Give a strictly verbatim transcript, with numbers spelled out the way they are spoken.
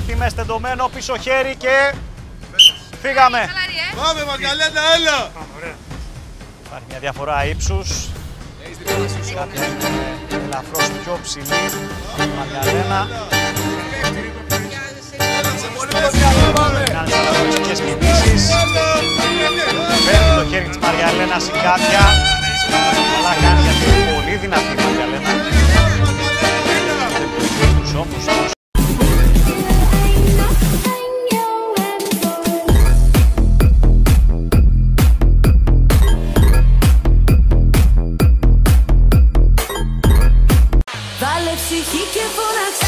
Έτοιμες, τεντωμένο πίσω χέρι και φύγαμε. Πάμε Μαργαλένα, έλα! Υπάρχει μια διαφορά ύψους. Κάποια είναι ελαφρώς πιο ψηλή. Μαργαλένα. Κάνει αναπτυξικές κινήσεις. Παίρνει το χέρι της Μαργαλένας η Κάτια. Καλά κάνει γιατί είναι πολύ δυνατή η Μαργαλένα. Τους ώμους τους. Βάλε ψυχή και φώναξε.